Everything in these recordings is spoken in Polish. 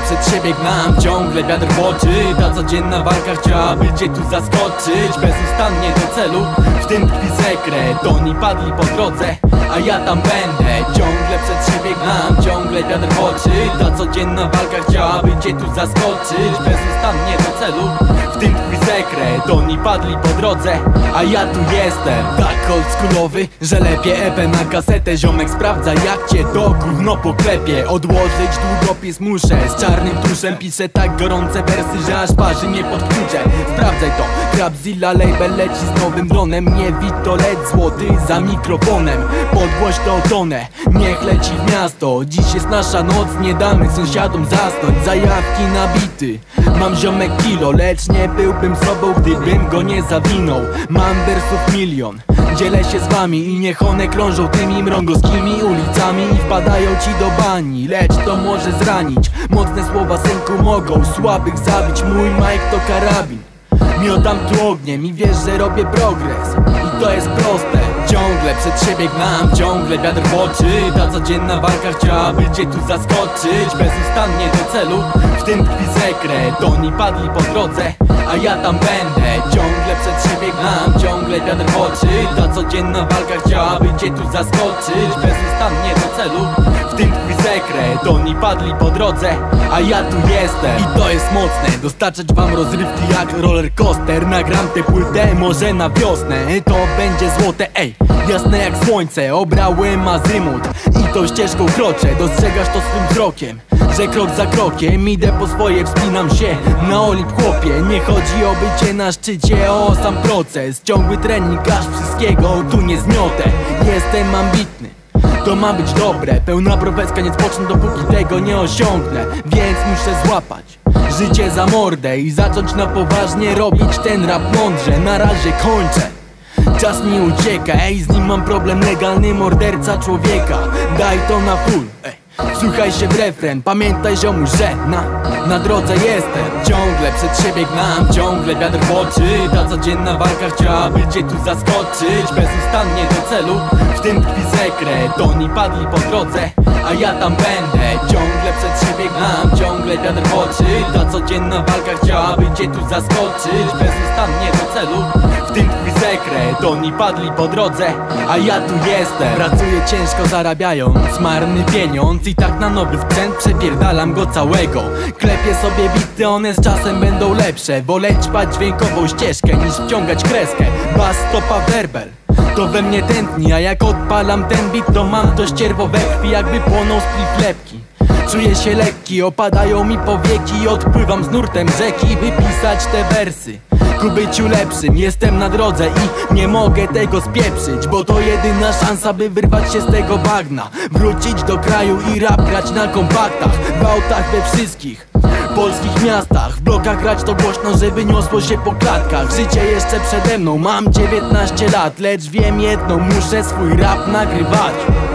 przed siebie gnam, ciągle wiatr w oczy. Ta codzienna walka chciałaby cię tu zaskoczyć. Bezustannie do celu, w tym tkwi sekret. Oni padli po drodze, a ja tam będę. Ciągle przed siebie gnam, ciągle wiatr w oczy. Ta codzienna walka chciałaby cię tu zaskoczyć. Bezustannie do celu, w tym tkwi sekret. Oni padli po drodze, a ja tu jestem. Tak oldschoolowy, że lepiej EP na kasetę. Ziomek sprawdza, jak cię to gówno poklepie. Odłożyć długopis muszę, z czarnym tuszem piszę tak gorące wersy, że aż parzy mnie pod klucze. Sprawdzaj to, Crapzilla label leci z nowym dronem. Nie Witolet złoty za mikrofonem. Podgłoś to tonę, niech leci w miasto. Dziś jest nasza noc, nie damy sąsiadom zasnąć. Zajawki na bity, mam ziomek kilo, lecz nie byłbym sobą, gdybym go nie zawinął. Mam wersów milion, dzielę się z wami i niech one krążą tymi mrągowskimi ulicami i wpadają ci do bani, lecz to może zranić. Mocne słowa, synku, mogą słabych zabić. Mój mic to karabin, miotam tu ogniem i wiesz, że robię progres. I to jest proste, ciągle przed siebie gnam, ciągle wiatr w oczy. Ta codzienna walka chciałaby cię tu zaskoczyć. Bezustannie do celu, w tym tkwi sekret. Oni padli po drodze, a ja tam będę. Ciągle przed siebie gnam, ciągle wiatr w oczy. Ta codzienna walka chciałaby cię tu zaskoczyć. Bezustannie do celu, w tym tkwi sekret. Oni padli po drodze, a ja tu jestem. I to jest mocne, dostarczać wam rozrywki jak roller coaster. Nagram tę płytę może na wiosnę, to będzie złote, ej, jasne jak słońce. Obrałem azymut i tą ścieżką kroczę. Dostrzegasz to swym wzrokiem, że krok za krokiem idę po swoje, wspinam się na Olimp, chłopie. Nie chodzi o bycie na szczycie, o sam proces. Ciągły trening, aż wszystkiego tu nie zmiotę. Jestem ambitny, to ma być dobre. Pełna profeska, nie spocznę dopóki tego nie osiągnę. Więc muszę złapać życie za mordę i zacząć na poważnie robić ten rap mądrze. Na razie kończę, czas mi ucieka, ej, z nim mam problem. Legalny morderca człowieka, daj to na full, ej. Słuchaj się w refren, pamiętaj ziomuś, że na drodze jestem. Ciągle przed siebie gnam, ciągle wiatr w oczy. Ta codzienna walka chciałaby cię tu zaskoczyć. Bezustannie do celu, w tym tkwi sekret. Oni padli po drodze, a ja tam będę. Ciągle przed siebie gnam, ciągle wiatr w oczy. Ta codzienna walka chciałaby cię tu zaskoczyć. Bezustannie do celu, w tym tkwi sekret. Oni padli po drodze, a ja tu jestem. Pracuję ciężko zarabiając marny pieniądz i tak na nowy sprzęt przepierdalam go całego. Klepię sobie bity, one z czasem będą lepsze. Wolę ćpać dźwiękową ścieżkę niż wciągać kreskę. Bas, stopa, werbel, to we mnie tętni, a jak odpalam ten beat, to mam to ścierwo we krwi, jakby płoną spliff lepki. Czuję się lekki, opadają mi powieki i odpływam z nurtem rzeki, by pisać te wersy. Ku byciu lepszym jestem na drodze i nie mogę tego spieprzyć, bo to jedyna szansa, by wyrwać się z tego bagna. Wrócić do kraju i rap grać na kompaktach, w autach we wszystkich polskich miastach. W blokach grać to głośno, żeby niosło się po klatkach. Życie jeszcze przede mną, mam 19 lat, lecz wiem jedno, muszę swój rap nagrywać.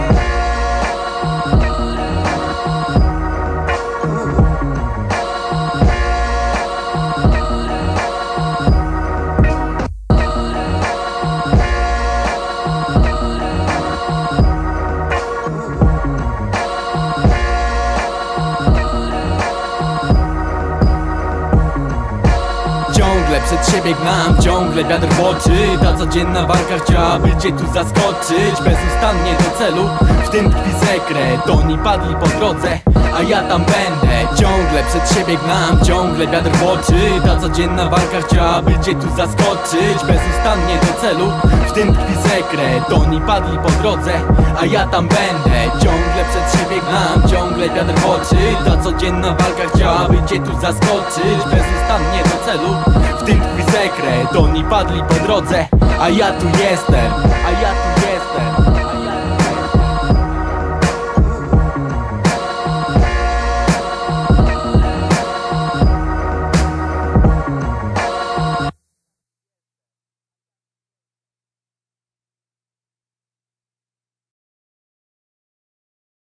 Ciągle przed siebie gnam, ciągle wiatr w oczy. Ta codzienna walka chciałaby cię tu zaskoczyć. Bezustannie do celu, w tym tkwi sekret. Oni padli po drodze, a ja tam będę. Ciągle przed siebie gnam, ciągle wiatr w oczy. Ta codzienna walka chciałaby cię tu zaskoczyć. Bezustannie do celu, w tym tkwi sekret. Oni padli po drodze, a ja tam będę. Ciągle przed siebie gnam, ciągle wiatr w oczy. Ta codzienna walka chciałaby cię tu zaskoczyć. Bezustannie do celu, w tym tkwi sekret. Oni padli po drodze, a ja tu jestem, a ja tu jestem.